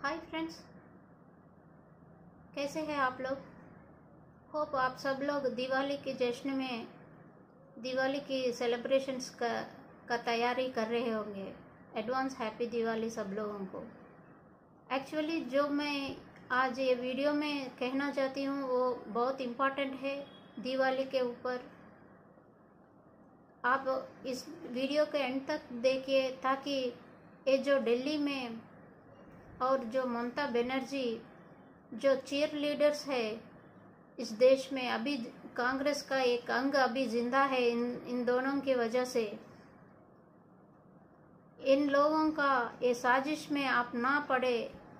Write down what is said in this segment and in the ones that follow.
Hi friends, कैसे हैं आप लोग। होप आप सब लोग दिवाली के जश्न में दिवाली की सेलिब्रेशंस का तैयारी कर रहे होंगे। एडवांस हैप्पी दिवाली सब लोगों को। एक्चुअली जो मैं आज ये वीडियो में कहना चाहती हूँ वो बहुत इम्पॉर्टेंट है दिवाली के ऊपर। आप इस वीडियो के एंड तक देखिए ताकि ये जो दिल्ली में और जो ममता बनर्जी जो चीयर लीडर्स है इस देश में, अभी कांग्रेस का एक अंग अभी जिंदा है इन दोनों की वजह से। इन लोगों का ये साजिश में आप ना पड़े।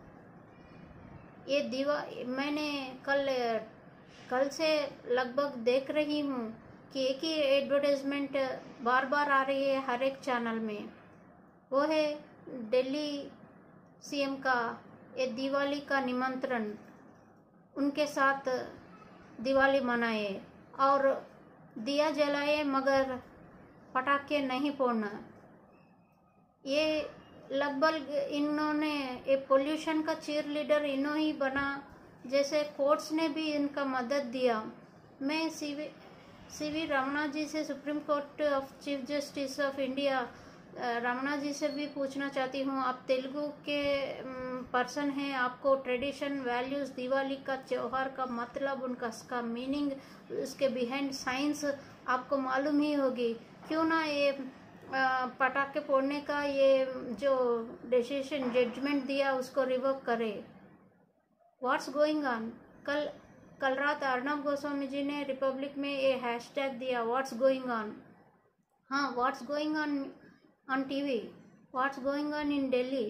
ये मैंने कल से लगभग देख रही हूँ कि एक ही एडवर्टाइजमेंट बार बार आ रही है हर एक चैनल में। वो है दिल्ली सीएम का ये दिवाली का निमंत्रण, उनके साथ दिवाली मनाए और दिया जलाए मगर पटाखे नहीं फोड़ना। ये लगभग इन्होंने ये पोल्यूशन का चीयर लीडर इन्हों ही बना, जैसे कोर्ट्स ने भी इनका मदद दिया। मैं सीवी रमणा जी से, supreme court of chief justice of India Ramana ji से भी पूछना चाहती हूँ। आप तेलुगु के पर्सन हैं, आपको ट्रेडिशन वैल्यूज दिवाली का त्योहार का मतलब, उसका मीनिंग, उसके बिहाइंड साइंस आपको मालूम ही होगी। क्यों ना ये पटाखे फोड़ने का ये जो डिसीजन जजमेंट दिया उसको रिवोक करे। What's going on. कल रात अर्नब गोस्वामी जी ने रिपब्लिक में ये हैशटैग दिया, व्हाट्स गोइंग ऑन। हाँ, what's going on TV, what's going on in Delhi.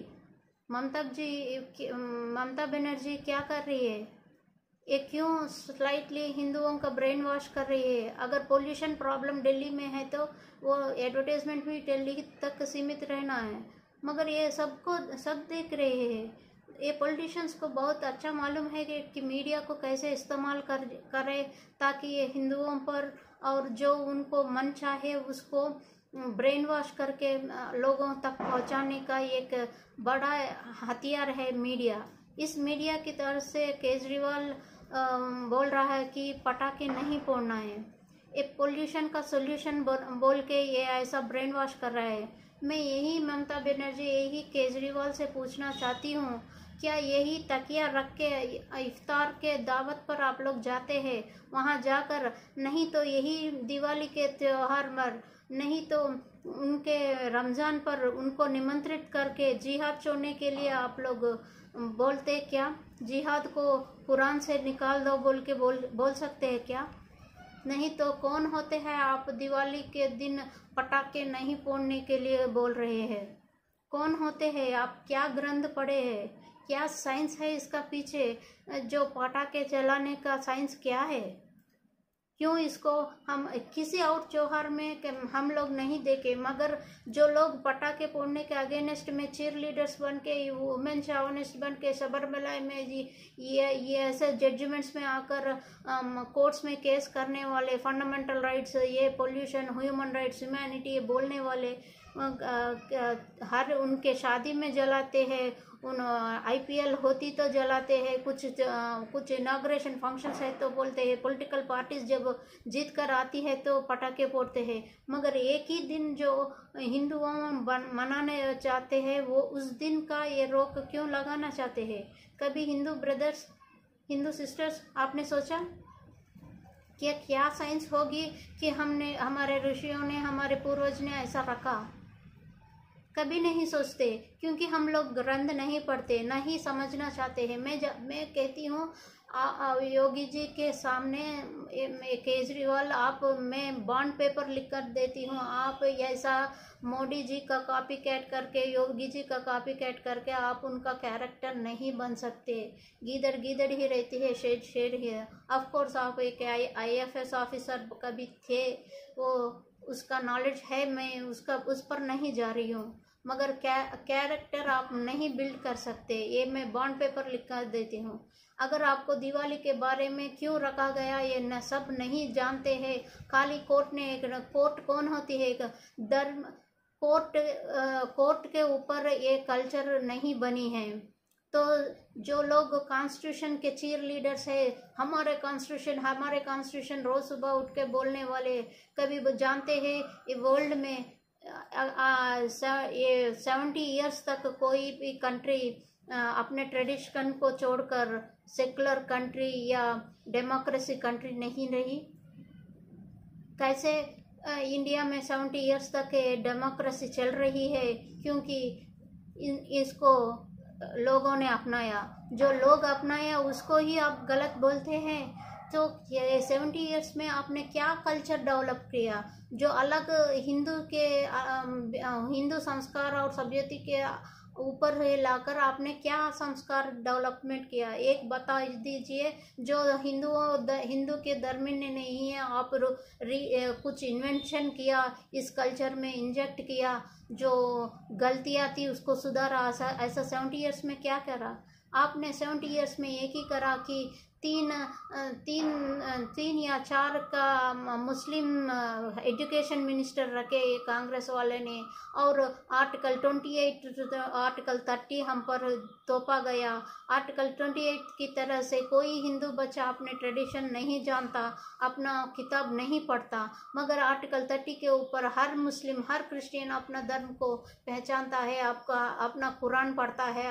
Mamata Banerjee क्या कर रही है? ये क्यों स्लाइटली हिंदुओं का ब्रेन वॉश कर रही है? अगर पोल्यूशन प्रॉब्लम दिल्ली में है तो वो एडवर्टाइजमेंट भी दिल्ली तक सीमित रहना है, मगर ये सब देख रहे हैं। ये पॉलिटिशियंस को बहुत अच्छा मालूम है कि मीडिया को कैसे इस्तेमाल करे ताकि ये हिंदुओं पर और जो उनको मन चाहे उसको ब्रेन वॉश करके लोगों तक पहुंचाने का एक बड़ा हथियार है मीडिया। इस मीडिया की तरफ से केजरीवाल बोल रहा है कि पटाखे नहीं फोड़ना है। एक पोल्यूशन का सोल्यूशन बोल के ये ऐसा ब्रेन वॉश कर रहा है। मैं यही ममता बनर्जी, यही केजरीवाल से पूछना चाहती हूँ, क्या यही तकिया रख के इफ्तार के दावत पर आप लोग जाते हैं? वहाँ जाकर नहीं तो यही दिवाली के त्योहार पर, नहीं तो उनके रमज़ान पर उनको निमंत्रित करके जिहाद छोड़ने के लिए आप लोग बोलते क्या? जिहाद को कुरान से निकाल दो बोल के बोल सकते हैं क्या? नहीं तो कौन होते हैं आप दिवाली के दिन पटाखे नहीं फोड़ने के लिए बोल रहे हैं? कौन होते हैं आप? क्या ग्रंथ पढ़े हैं? क्या साइंस है इसका पीछे? जो पटाखे चलाने का साइंस क्या है? क्यों इसको हम किसी और त्योहार में हम लोग नहीं देखे, मगर जो लोग पटाखे फोड़ने के अगेंस्ट में चीयर लीडर्स बन के, वुमेन शावनिस्ट बन के सबरमला में ये ऐसे जजमेंट्स में आकर कोर्ट्स में केस करने वाले, फंडामेंटल राइट्स, ये पोल्यूशन, ह्यूमन राइट्स, ह्यूमैनिटी ये बोलने वाले, हर उनके शादी में जलाते हैं, उन आईपीएल होती तो जलाते हैं, कुछ इनाग्रेशन फंक्शंस है तो बोलते हैं, पॉलिटिकल पार्टीज जब जीत कर आती है तो पटाखे फोड़ते हैं। मगर एक ही दिन जो हिंदुओं मनाने चाहते हैं वो उस दिन का ये रोक क्यों लगाना चाहते हैं? कभी हिंदू ब्रदर्स, हिंदू सिस्टर्स, आपने सोचा कि क्या साइंस होगी कि हमारे ऋषियों ने, हमारे पूर्वज ने ऐसा रखा? कभी नहीं सोचते, क्योंकि हम लोग ग्रंथ नहीं पढ़ते, नहीं समझना चाहते हैं। मैं कहती हूँ योगी जी के सामने, केजरीवाल आप, मैं बॉन्ड पेपर लिख कर देती हूँ, आप ऐसा मोदी जी का कॉपी कैट करके, योगी जी का कॉपी कैट करके आप उनका कैरेक्टर नहीं बन सकते। गीदड़ गीदड़ ही रहती है, शेर शेर ही है। ऑफकोर्स आप एक IAFS ऑफिसर कभी थे, वो उसका नॉलेज है, मैं उस पर नहीं जा रही हूँ, मगर कैरेक्टर आप नहीं बिल्ड कर सकते। ये मैं बॉन्ड पेपर लिख कर देती हूँ। अगर आपको दिवाली के बारे में क्यों रखा गया ये न सब नहीं जानते हैं। खाली कोर्ट कौन होती है? एक धर्म कोर्ट के ऊपर ये कल्चर नहीं बनी है। तो जो लोग कॉन्स्टिट्यूशन के चीयर लीडर्स है, हमारे कॉन्स्टिट्यूशन रोज सुबह उठ के बोलने वाले, कभी वो जानते हैं ये वर्ल्ड में ये 70 ईयर्स तक कोई भी कंट्री अपने ट्रेडिशन को छोड़कर सेकुलर कंट्री या डेमोक्रेसी कंट्री नहीं रही। कैसे इंडिया में 70 ईयर्स तक डेमोक्रेसी चल रही है? क्योंकि इसको लोगों ने अपनाया। जो लोग अपनाया उसको ही आप गलत बोलते हैं। तो ये 70 ईयर्स में आपने क्या कल्चर डेवलप किया जो अलग हिंदू संस्कार और सभ्यता के ऊपर लाकर आपने क्या संस्कार डेवलपमेंट किया? एक बता दीजिए जो हिंदू के धर्म में नहीं है। आप कुछ इन्वेंशन किया, इस कल्चर में इंजेक्ट किया, जो गलतियां थी उसको सुधारा। ऐसा 70 ईयर्स में क्या करा आपने? 70 ईयर्स में एक ही करा कि तीन या 4 का मुस्लिम एजुकेशन मिनिस्टर रखे कांग्रेस वाले ने, और आर्टिकल 28 आर्टिकल 30 हम पर तोपा गया। आर्टिकल 28 की तरह से कोई हिंदू बच्चा अपने ट्रेडिशन नहीं जानता, अपना किताब नहीं पढ़ता, मगर आर्टिकल 30 के ऊपर हर मुस्लिम हर क्रिश्चियन अपना धर्म को पहचानता है, अपना कुरान पढ़ता है,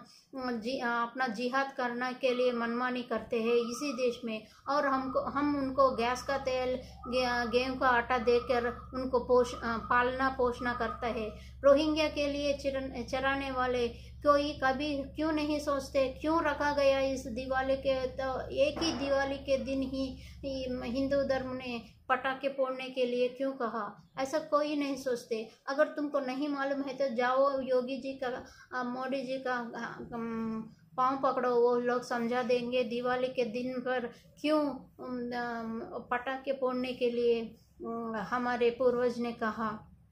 अपना जिहाद करने के लिए मनमानी करते हैं इसी देश में। और हम उनको गैस का तेल गेहूं का आटा देकर उनको पालना पोषणा करता है। रोहिंग्या के लिए चराने वाले कोई कभी क्यों नहीं सोचते क्यों रखा गया इस दिवाली के? तो एक ही दिवाली के दिन ही हिंदू धर्म ने पटाखे फोड़ने के लिए क्यों कहा? ऐसा कोई नहीं सोचते। अगर तुमको नहीं मालूम है तो जाओ योगी जी का मोदी जी का पाँव पकड़ो, वो लोग समझा देंगे दिवाली के दिन पर क्यों पटाखे फोड़ने के लिए हमारे पूर्वज ने कहा।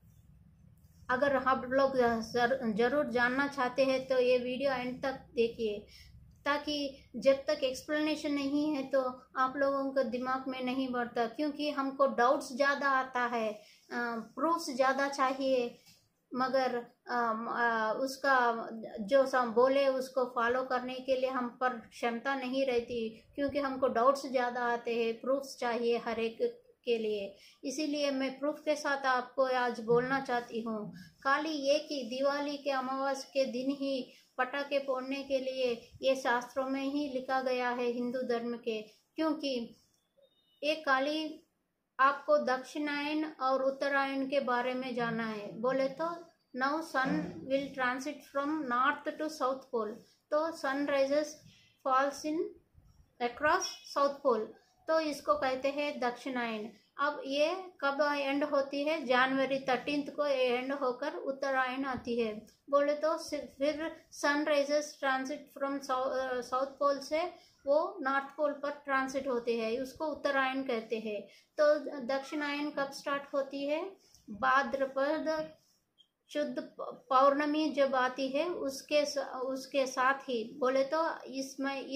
अगर आप लोग जरूर जानना चाहते हैं तो ये वीडियो एंड तक देखिए, ताकि जब तक एक्सप्लेनेशन नहीं है तो आप लोगों को दिमाग में नहीं बढ़ता। क्योंकि हमको डाउट्स ज़्यादा आता है, प्रूफ्स ज़्यादा चाहिए, मगर उसका जो सब बोले उसको फॉलो करने के लिए हम पर क्षमता नहीं रहती, क्योंकि हमको डाउट्स ज़्यादा आते हैं, प्रूफ्स चाहिए हर एक के लिए। इसीलिए मैं प्रूफ के साथ आपको आज बोलना चाहती हूँ। खाली ये कि दिवाली के अमावस्या के दिन ही पटाखे फोड़ने के लिए ये शास्त्रों में ही लिखा गया है हिंदू धर्म के। क्योंकि एक खाली आपको दक्षिणायन और उत्तरायण के बारे में जाना है। बोले तो now sun will transit from north to south pole, तो sun rises falls in across south pole, तो इसको कहते हैं दक्षिणायन। अब ये कब एंड होती है? जनवरी 13 को एंड होकर उत्तरायण आती है। बोले तो फिर sun rises transit from south pole से वो नॉर्थ पोल पर ट्रांसिट होते हैं, उसको उत्तरायण कहते हैं। तो दक्षिणायन कब स्टार्ट होती है? भाद्रपद शुद्ध पौर्णमी जब आती है उसके साथ ही। बोले तो इस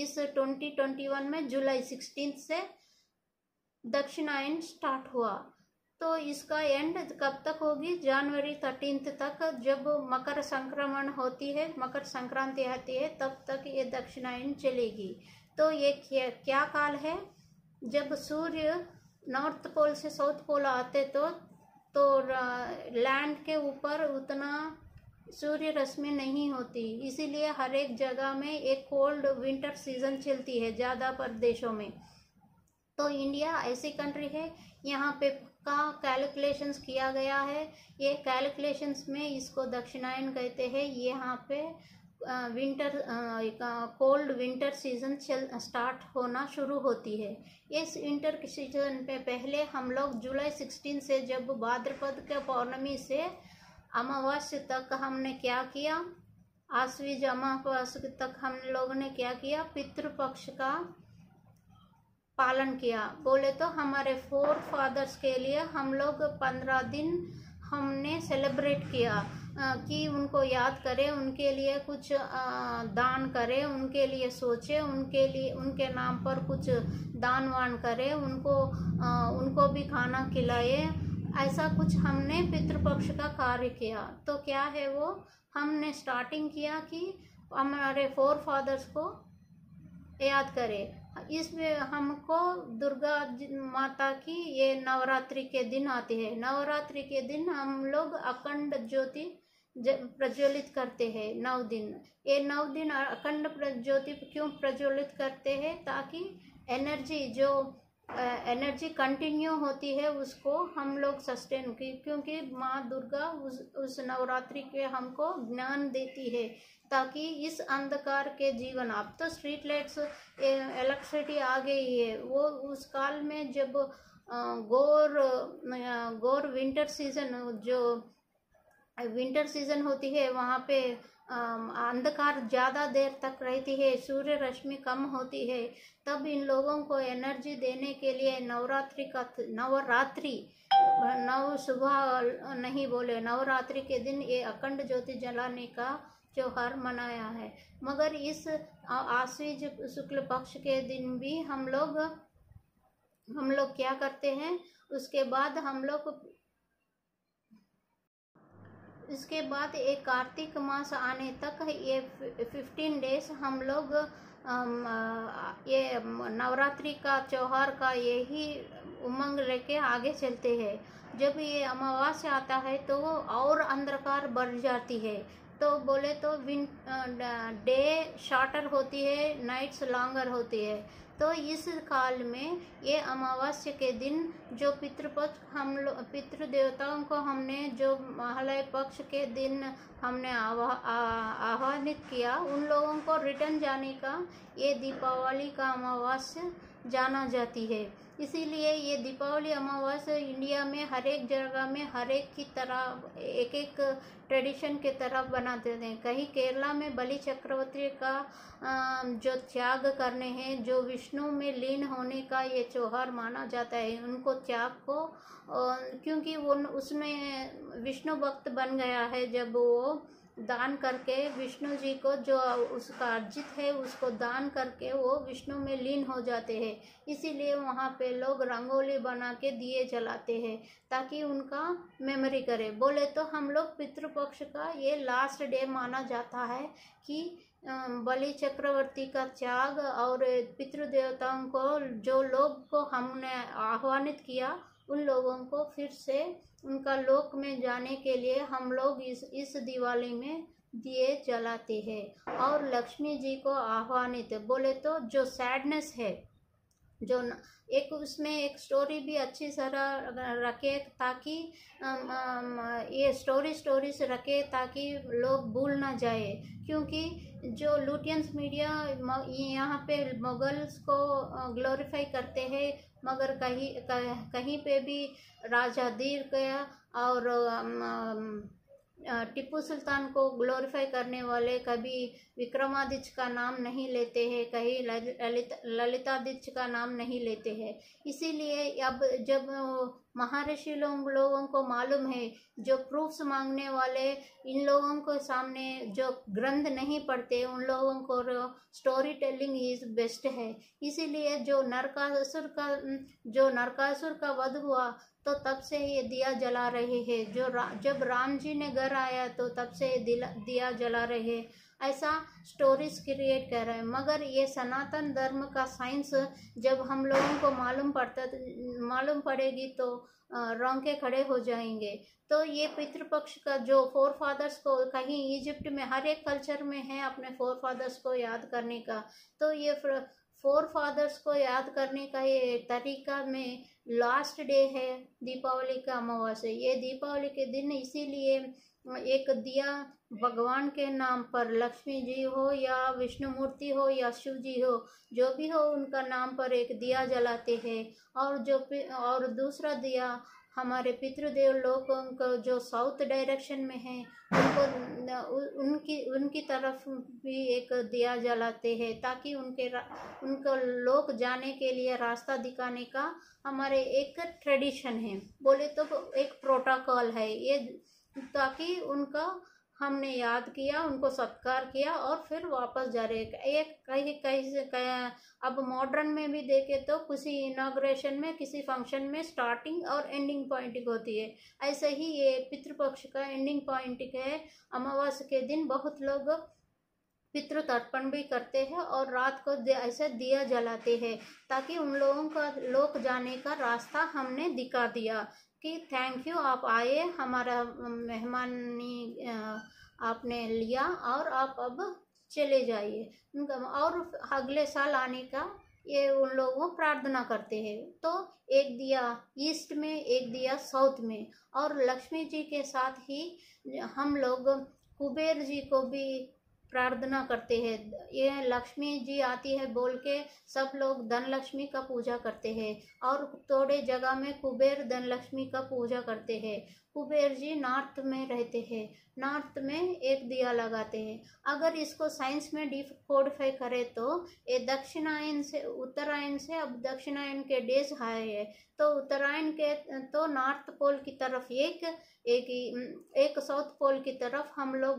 2021 में जुलाई 16 से दक्षिणायन स्टार्ट हुआ। तो इसका एंड कब तक होगी? जनवरी 13 तक, जब मकर संक्रमण होती है, मकर संक्रांति आती है, तब तक ये दक्षिणायन चलेगी। तो ये क्या काल है? जब सूर्य नॉर्थ पोल से साउथ पोल आते तो लैंड के ऊपर उतना सूर्य रश्मि नहीं होती, इसीलिए हर एक जगह में एक कोल्ड विंटर सीजन चलती है ज़्यादा प्रदेशों में। तो इंडिया ऐसी कंट्री है, यहाँ पे का कैलकुलेशंस किया गया है। ये कैलकुलेशंस में इसको दक्षिणायन कहते हैं। यहाँ पे कोल्ड विंटर सीजन स्टार्ट होना शुरू होती है। इस विंटर सीजन पे पहले हम लोग जुलाई 16 से जब भाद्रपद के पौर्णमी से अमावस्या तक हमने क्या किया? आश्विज अमावस्या तक हम लोगों ने क्या किया? पितृपक्ष का पालन किया। बोले तो हमारे फोर फादर्स के लिए हम लोग 15 दिन हमने सेलिब्रेट किया कि उनको याद करें, उनके लिए कुछ दान करें, उनके लिए सोचें, उनके नाम पर कुछ दान वान करें, उनको भी खाना खिलाए। ऐसा कुछ हमने पितृपक्ष का कार्य किया। तो क्या है वो? हमने स्टार्टिंग किया कि हमारे फोर फादर्स को याद करें। इसमें हमको दुर्गा माता की ये नवरात्रि के दिन आती है। नवरात्रि के दिन हम लोग अखंड ज्योति प्रज्वलित करते हैं 9 दिन। ये 9 दिन अखंड ज्योति क्यों प्रज्वलित करते हैं? ताकि एनर्जी कंटिन्यू होती है, उसको हम लोग सस्टेन की, क्योंकि माँ दुर्गा उस नवरात्रि के हमको ज्ञान देती है ताकि इस अंधकार के जीवन, अब तो स्ट्रीट लाइट्स इलेक्ट्रिसिटी आ गई है, वो उस काल में जब गौर विंटर सीजन होती है, वहाँ पे अंधकार ज़्यादा देर तक रहती है, सूर्य रश्मि कम होती है, तब इन लोगों को एनर्जी देने के लिए नवरात्रि नव सुबह नहीं बोले, नवरात्रि के दिन ये अखंड ज्योति जलाने का त्योहार मनाया है। मगर इस आश्विज शुक्ल पक्ष के दिन भी हम लोग क्या करते हैं, उसके बाद इसके बाद एक कार्तिक मास आने तक ये 15 डेज हम लोग ये नवरात्रि का त्योहार का यही उमंग लेके आगे चलते हैं। जब ये अमावस्या आता है तो वो और अंधकार बढ़ जाती है, तो बोले तो डे शॉर्टर होती है, नाइट्स लॉन्गर होती है। तो इस काल में ये अमावस्या के दिन जो पितृपक्ष पितृ देवताओं को हमने जो महालय पक्ष के दिन हमने आह्वानित किया, उन लोगों को रिटर्न जाने का ये दीपावली का अमावस्या जाना जाती है। इसीलिए ये दीपावली अमावस्या इंडिया में हर एक जगह में हर एक की तरह एक ट्रेडिशन के तरफ बनाते हैं। कहीं केरला में बलि चक्रवर्ती का जो त्याग करने हैं, जो विष्णु में लीन होने का ये त्योहार माना जाता है, उनको त्याग को क्योंकि वो उसमें विष्णु भक्त बन गया है, जब वो दान करके विष्णु जी को जो उसका अर्जित है उसको दान करके वो विष्णु में लीन हो जाते हैं। इसीलिए वहाँ पे लोग रंगोली बना के दिए जलाते हैं ताकि उनका मेमोरी करे। बोले तो हम लोग पितृपक्ष का ये लास्ट डे माना जाता है कि बलि चक्रवर्ती का त्याग और पितृदेवताओं को जो लोग को हमने आह्वानित किया, उन लोगों को फिर से उनका लोक में जाने के लिए हम लोग इस दिवाली में दिए जलाते हैं और लक्ष्मी जी को आह्वानित। बोले तो जो सैडनेस है, जो एक उसमें एक स्टोरी भी अच्छी तरह रखे ताकि ये स्टोरीज रखे ताकि लोग भूल ना जाए, क्योंकि जो लुटियंस मीडिया यहाँ पे मुगल्स को ग्लोरीफाई करते हैं, मगर कहीं पे भी राजा दीर गया और टिप्पू सुल्तान को ग्लोरीफाई करने वाले कभी विक्रमादित्य का नाम नहीं लेते हैं, कहीं ललितादित्य का नाम नहीं लेते हैं। इसीलिए अब जब महर्षि लोगों को मालूम है, जो प्रूफ्स मांगने वाले इन लोगों को सामने जो ग्रंथ नहीं पढ़ते, उन लोगों को स्टोरी टेलिंग इज बेस्ट है। इसीलिए जो नरकासुर का वध हुआ तो तब से ये दिया जला रहे हैं, जब राम जी ने घर आया तो तब से दिया जला रहे, ऐसा स्टोरीज क्रिएट कर रहे हैं। मगर ये सनातन धर्म का साइंस जब हम लोगों को मालूम पड़ेगी तो रोंके खड़े हो जाएंगे। तो ये पितृपक्ष का जो फोर फादर्स को कहीं इजिप्ट में हर एक कल्चर में है अपने फोर फादर्स को याद करने का, तो ये फोर फादर्स को याद करने का ये तरीका में लास्ट डे है दीपावली का अमावस्या। ये दीपावली के दिन इसीलिए एक दिया भगवान के नाम पर, लक्ष्मी जी हो या विष्णु मूर्ति हो या शिव जी हो, जो भी हो उनका नाम पर एक दिया जलाते हैं। और दूसरा दिया हमारे पितृदेव लोगों को जो साउथ डायरेक्शन में है उनकी तरफ भी एक दिया जलाते हैं ताकि उनको लोग जाने के लिए रास्ता दिखाने का हमारे एक ट्रेडिशन है, बोले तो एक प्रोटोकॉल है ये, ताकि उनका हमने याद किया, उनको सत्कार किया और फिर वापस जा रहे। कहीं अब मॉडर्न में भी देखे तो किसी इनॉग्रेशन में किसी फंक्शन में स्टार्टिंग और एंडिंग पॉइंट होती है, ऐसे ही ये पितृपक्ष का एंडिंग पॉइंट है। अमावस्या के दिन बहुत लोग पितृ तर्पण भी करते हैं और रात को ऐसे दिया जलाते हैं, ताकि उन लोगों का लोक जाने का रास्ता हमने दिखा दिया कि थैंक यू, आप आए, हमारा मेहमानी आपने लिया और आप अब चले जाइए। और अगले साल आने का ये उन लोगों प्रार्थना करते हैं। तो एक दिया ईस्ट में, एक दिया साउथ में, और लक्ष्मी जी के साथ ही हम लोग कुबेर जी को भी प्रार्थना करते हैं। ये लक्ष्मी जी आती है बोल के सब लोग धन लक्ष्मी का पूजा करते हैं, और थोड़े जगह में कुबेर धन लक्ष्मी का पूजा करते हैं। कुबेर जी नॉर्थ में रहते हैं, नॉर्थ में एक दिया लगाते हैं। अगर इसको साइंस में डिकोडिफाई करें तो ये दक्षिणायन से उत्तरायण से, अब दक्षिणायन के डेज आए हैं, तो उत्तरायण के तो नॉर्थ पोल की तरफ एक साउथ पोल की तरफ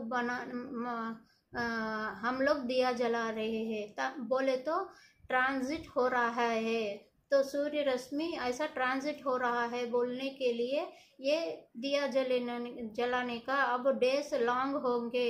हम लोग दिया जला रहे हैं। बोले तो ट्रांजिट हो रहा है, तो सूर्य रश्मि ऐसा ट्रांजिट हो रहा है बोलने के लिए ये दिया जलाने का अब डेज लॉन्ग होंगे।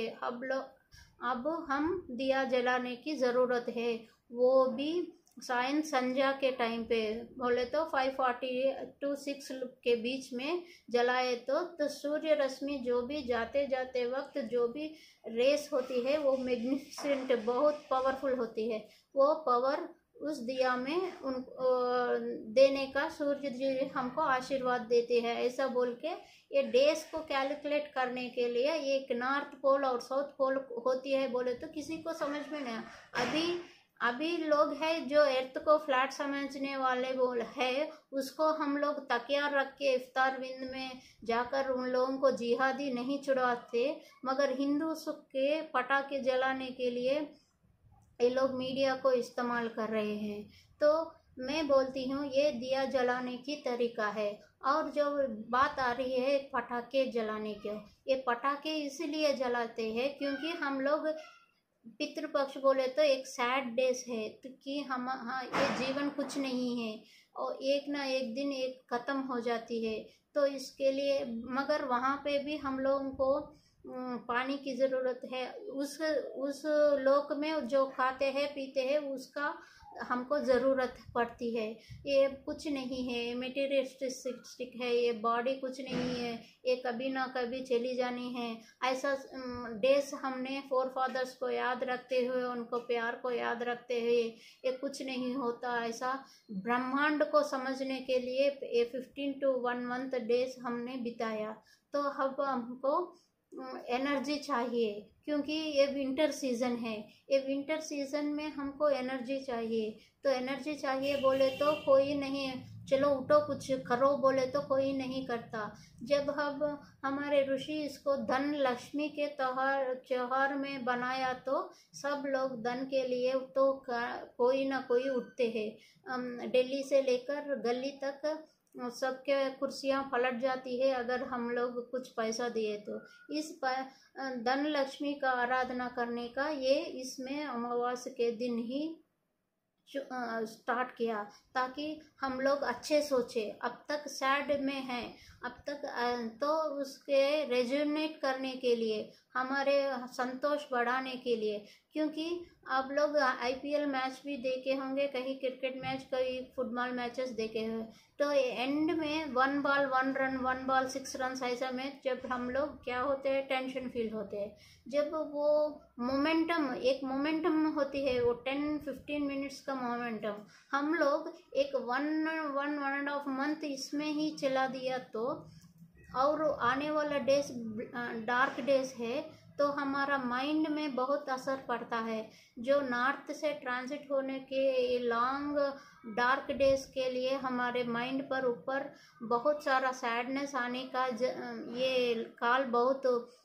अब हम दिया जलाने की ज़रूरत है, वो भी संध्या के टाइम पे। बोले तो 5:40 to 6 के बीच में जलाए तो सूर्य रश्मि जो भी जाते जाते वक्त जो भी रेस होती है वो मैग्निफिसेंट, बहुत पावरफुल होती है। वो पावर उस दिया में देने का सूर्य जी हमको आशीर्वाद देते हैं, ऐसा बोल के ये डेज को कैलकुलेट करने के लिए एक नॉर्थ पोल और साउथ पोल होती है। बोले तो किसी को समझ में नहीं। अभी लोग हैं जो अर्थ को फ्लैट समझने वाले बोल है, उसको हम लोग तकिया रख के इफ्तार विंद में जाकर उन लोगों को जिहादी नहीं छुड़वाते, मगर हिंदू सुख के पटाखे जलाने के लिए ये लोग मीडिया को इस्तेमाल कर रहे हैं। तो मैं बोलती हूँ ये दिया जलाने की तरीका है। और जो बात आ रही है पटाखे जलाने के, ये पटाखे इसलिए जलाते हैं क्योंकि हम लोग पितृपक्ष बोले तो एक सैड डेज है, तो कि ये जीवन कुछ नहीं है और एक ना एक दिन एक ख़त्म हो जाती है। तो इसके लिए मगर वहाँ पे भी हम लोगों को पानी की ज़रूरत है। उस लोक में जो खाते हैं पीते हैं उसका हमको ज़रूरत पड़ती है। ये कुछ नहीं है, मटेरियलिस्टिक है, ये बॉडी कुछ नहीं है, ये कभी ना कभी चली जानी है। ऐसा डेज हमने फोर फादर्स को याद रखते हुए, उनको प्यार को याद रखते हुए, ये कुछ नहीं होता। ऐसा ब्रह्मांड को समझने के लिए ये 15 to 1 month डेज हमने बिताया। तो अब हमको एनर्जी चाहिए क्योंकि ये विंटर सीज़न है। ये विंटर सीज़न में हमको एनर्जी चाहिए। तो एनर्जी चाहिए बोले तो कोई नहीं, चलो उठो कुछ करो बोले तो कोई नहीं करता। जब अब हमारे ऋषि इसको धन लक्ष्मी के त्योहार में बनाया तो सब लोग धन के लिए तो कोई ना कोई उठते हैं। दिल्ली से लेकर गली तक सबके कुर्सियां पलट जाती है अगर हम लोग कुछ पैसा दिए तो। इस धन लक्ष्मी का आराधना करने का ये इसमें अमावस्या के दिन ही स्टार्ट किया ताकि हम लोग अच्छे सोचे। अब तक सैड में हैं, अब तक तो उसके रेजोनेट करने के लिए, हमारे संतोष बढ़ाने के लिए। क्योंकि आप लोग IPL मैच भी देखे होंगे, कहीं क्रिकेट मैच, कहीं फुटबॉल मैचेस देखे हुए, तो एंड में 1 बॉल 1 रन, 1 बॉल 6 रन ऐसा मैच जब हम लोग क्या होते हैं, टेंशन फील होते हैं। जब वो मोमेंटम, एक मोमेंटम होती है, वो 10-15 मिनट्स का मोमेंटम हम लोग एक 1.5 मंथ इसमें ही चला दिया तो, और आने वाला डेज डार्क डेज है तो हमारा माइंड में बहुत असर पड़ता है। जो नॉर्थ से ट्रांजिट होने के लॉन्ग डार्क डेज के लिए हमारे माइंड पर ऊपर बहुत सारा सैडनेस आने का ये काल बहुत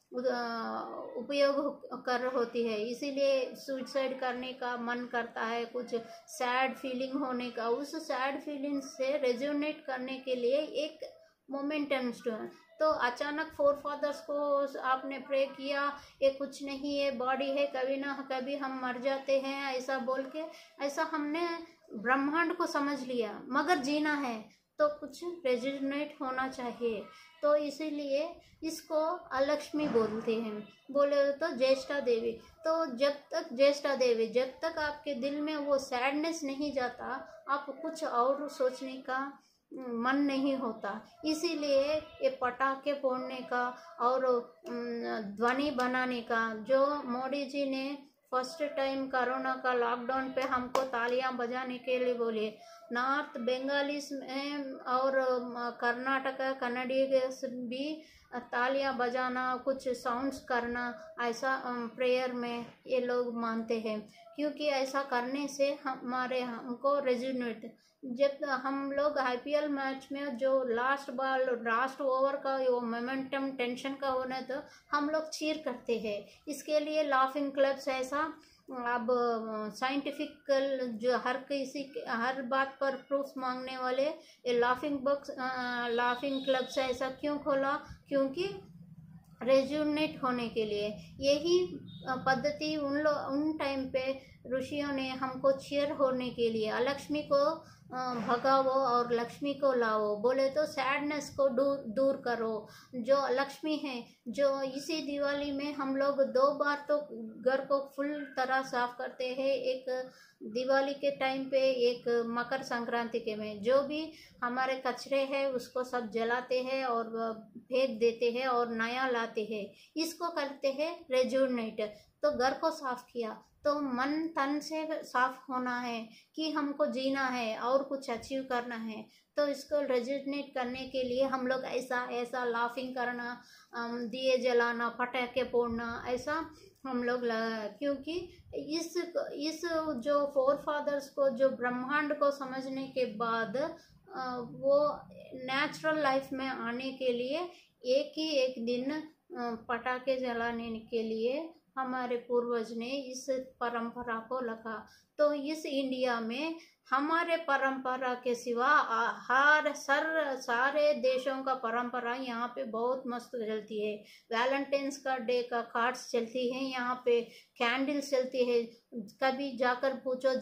उपयोग कर होती है। इसीलिए सुसाइड करने का मन करता है, कुछ सैड फीलिंग होने का। उस सैड फीलिंग से रेजोनेट करने के लिए एक मोमेंटम तो अचानक फोर फादर्स को आपने प्रे किया, ये कुछ नहीं है, बॉडी है, कभी ना कभी हम मर जाते हैं, ऐसा बोल के, ऐसा हमने ब्रह्मांड को समझ लिया। मगर जीना है तो कुछ रेजिग्नेट होना चाहिए। तो इसीलिए इसको अलक्ष्मी बोलते हैं। बोले तो ज्येष्ठा देवी। तो जब तक ज्येष्ठा देवी, जब तक आपके दिल में वो सैडनेस नहीं जाता, आप कुछ और सोचने का मन नहीं होता। इसीलिए ये पटाखे फोड़ने का और ध्वनि बनाने का, जो मोदी जी ने फर्स्ट टाइम कोरोना का लॉकडाउन पे हमको तालियां बजाने के लिए बोले, नॉर्थ बंगालीस में और कर्नाटका कन्नडिगस भी तालियां बजाना, कुछ साउंड्स करना, ऐसा प्रेयर में ये लोग मानते हैं। क्योंकि ऐसा करने से हमको रेजिग्नेट, जब हम लोग आईपीएल मैच में जो लास्ट बॉल, लास्ट ओवर का वो मोमेंटम टेंशन का होना, तो हम लोग चीर करते हैं। इसके लिए लाफिंग क्लब्स ऐसा, अब साइंटिफिकल जो हर बात पर प्रूफ मांगने वाले ये लाफिंग क्लब्स ऐसा क्यों खोला? क्योंकि रेजुनेट होने के लिए। यही पद्धति उन टाइम पे ऋषियों ने हमको चीयर होने के लिए, अलक्ष्मी को भगाओ और लक्ष्मी को लाओ, बोले तो सैडनेस को दूर करो। जो लक्ष्मी है, जो इसी दिवाली में हम लोग 2 बार तो घर को फुल तरह साफ करते हैं, एक दिवाली के टाइम पे, एक मकर संक्रांति के में। जो भी हमारे कचरे हैं उसको सब जलाते हैं और फेंक देते हैं और नया लाते हैं। इसको करते हैं रेजुनेट। तो घर को साफ किया तो मन तन से साफ होना है कि हमको जीना है और कुछ अचीव करना है। तो इसको रेजुनेट करने के लिए हम लोग ऐसा लाफिंग करना, दिए जलाना, पटाखे फोड़ना, ऐसा हम लोग क्योंकि इस जो फोर फादर्स को, जो ब्रह्मांड को समझने के बाद वो नेचुरल लाइफ में आने के लिए एक दिन पटाखे जलाने के लिए हमारे पूर्वज ने इस परंपरा को रखा। तो इस इंडिया में हमारे परंपरा के सिवा सारे देशों का परंपरा यहाँ पे बहुत मस्त चलती है। वैलेंटाइंस का डे का कार्ड्स चलती है, यहाँ पे कैंडल्स चलती है। कभी जाकर पूछो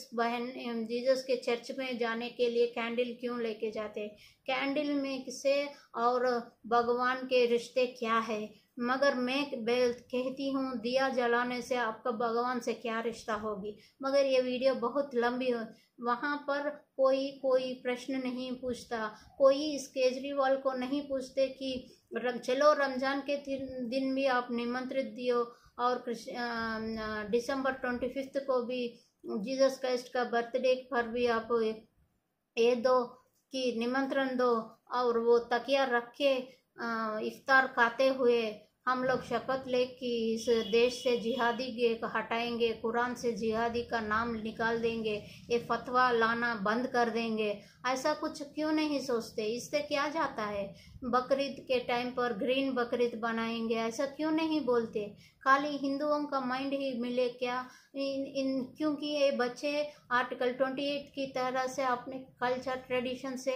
जीसस के चर्च में जाने के लिए कैंडल क्यों लेके जाते? कैंडल में किसे और भगवान के रिश्ते क्या है? मगर मैं कहती हूँ, दिया जलाने से आपका भगवान से क्या रिश्ता होगी? मगर ये वीडियो बहुत लंबी हो, वहाँ पर कोई प्रश्न नहीं पूछता। कोई इस केजरीवाल को नहीं पूछते कि चलो रमजान के दिन भी आप निमंत्रित दियो और दिसंबर 25 को भी जीसस क्राइस्ट का बर्थडे पर भी आप ये दो कि निमंत्रण दो, और वो तकिया रख के इफ्तार खाते हुए हम लोग शपथ ले कि इस देश से जिहादी हटाएंगे, कुरान से जिहादी का नाम निकाल देंगे, ये फतवा लाना बंद कर देंगे। ऐसा कुछ क्यों नहीं सोचते? इससे क्या जाता है? बकरीद के टाइम पर ग्रीन बकरीद बनाएंगे, ऐसा क्यों नहीं बोलते? खाली हिंदुओं का माइंड ही मिले क्या? क्योंकि ये बच्चे आर्टिकल 28 की तरह से अपने कल्चर ट्रेडिशन से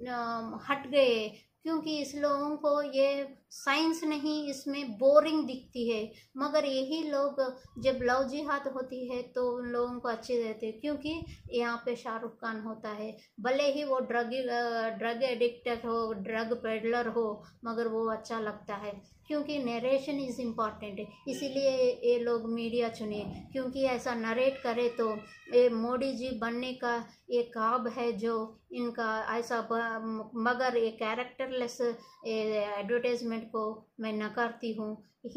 हट गए, क्योंकि इस लोगों को ये साइंस नहीं, इसमें बोरिंग दिखती है। मगर यही लोग जब लव जिहाद होती है तो उन लोगों को अच्छे रहते हैं, क्योंकि यहाँ पे शाहरुख खान होता है। भले ही वो ड्रग एडिक्टेड हो, ड्रग पेडलर हो, मगर वो अच्छा लगता है, क्योंकि नरेशन इज़ इम्पॉर्टेंट। इसीलिए ये लोग मीडिया चुने, क्योंकि ऐसा नरेट करे तो ये मोदी जी बनने का ये ख्वाब है जो इनका ऐसा। मगर ये कैरेक्टरलेस एडवर्टाइजमेंट को मैं नकारती हूँ।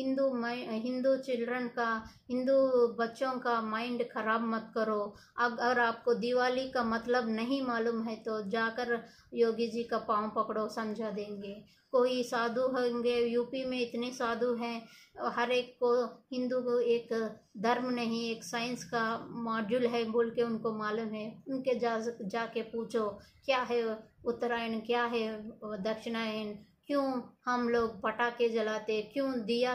हिंदू चिल्ड्रन का, हिंदू बच्चों का माइंड खराब मत करो। अगर आपको दिवाली का मतलब नहीं मालूम है तो जाकर योगी जी का पाँव पकड़ो, समझा देंगे। कोई साधु होंगे, यूपी में इतने साधु हैं, हर एक को हिंदू को एक धर्म नहीं, एक साइंस का मॉड्यूल है बोल के उनको मालूम है। उनके जाके पूछो क्या है उत्तरायण, क्या है दक्षिणायन, क्यों हम लोग पटाखे जलाते, क्यों दिया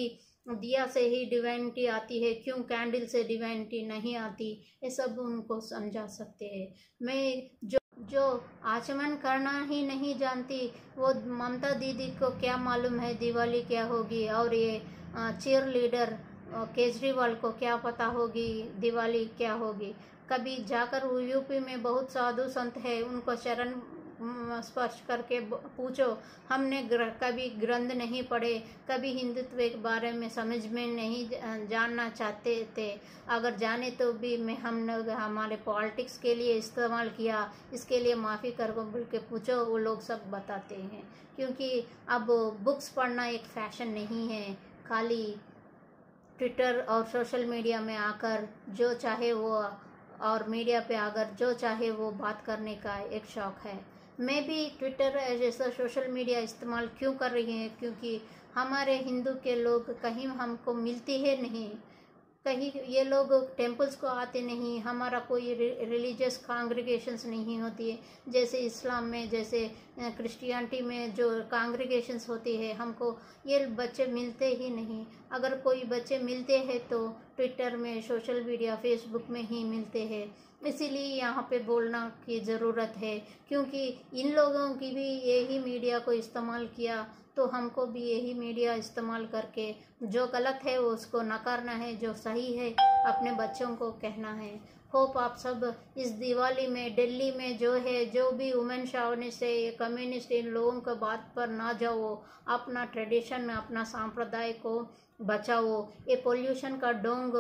से ही डिवाइनिटी आती है, क्यों कैंडल से डिवाइनिटी नहीं आती, ये सब उनको समझा सकते हैं। मैं जो आचमन करना ही नहीं जानती, वो ममता दीदी को क्या मालूम है दिवाली क्या होगी? और ये चीयर लीडर केजरीवाल को क्या पता होगी दिवाली क्या होगी? कभी जाकर यूपी में बहुत साधु संत है, उनको शरण स्पर्श करके पूछो। हमने कभी ग्रंथ नहीं पढ़े, कभी हिंदुत्व के बारे में समझ में नहीं जानना चाहते थे। अगर जाने तो भी हमने हमारे पॉलिटिक्स के लिए इस्तेमाल किया, इसके लिए माफ़ी करो बोल के पूछो, वो लोग सब बताते हैं। क्योंकि अब बुक्स पढ़ना एक फैशन नहीं है, खाली ट्विटर और सोशल मीडिया में आकर जो चाहे वो, और मीडिया पे आकर जो चाहे वो बात करने का एक शौक़ है। मैं भी ट्विटर जैसा सोशल मीडिया इस्तेमाल क्यों कर रही हैं, क्योंकि हमारे हिंदू के लोग कहीं हमको मिलते हैं नहीं, कहीं ये लोग टेम्पल्स को आते नहीं, हमारा कोई रिलीजियस कांग्रीगेशंस नहीं होती है जैसे इस्लाम में, जैसे क्रिश्चियनिटी में जो कांग्रीगेशंस होती है, हमको ये बच्चे मिलते ही नहीं। अगर कोई बच्चे मिलते हैं तो ट्विटर में, सोशल मीडिया, फेसबुक में ही मिलते हैं। इसीलिए यहाँ पे बोलना की ज़रूरत है, क्योंकि इन लोगों की भी यही मीडिया को इस्तेमाल किया तो हमको भी यही मीडिया इस्तेमाल करके जो गलत है वो उसको नकारना है, जो सही है अपने बच्चों को कहना है। होप आप सब इस दिवाली में दिल्ली में जो है, जो भी वुमेन शॉविनिस्ट है, ये कम्युनिस्ट, इन लोगों के बात पर ना जाओ, अपना ट्रेडिशन, अपना सांप्रदाय को बचाओ। ये पोल्यूशन का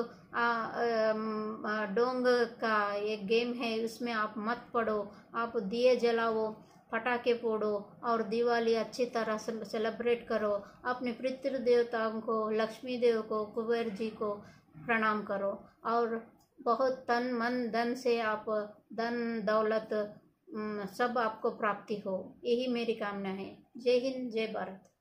डोंग का एक गेम है, उसमें आप मत पड़ो। आप दिए जलाओ, पटाखे फोड़ो और दिवाली अच्छी तरह से सेलिब्रेट करो। अपने पितृ देवताओं को, लक्ष्मी देव को, कुबेर जी को प्रणाम करो और बहुत तन मन धन से आप धन दौलत सब आपको प्राप्ति हो, यही मेरी कामना है। जय हिंद, जय भारत।